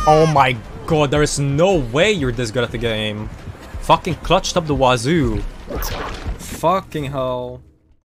Oh my god, there is no way you're this good at the game. Fucking clutched up the wazoo. Fucking hell.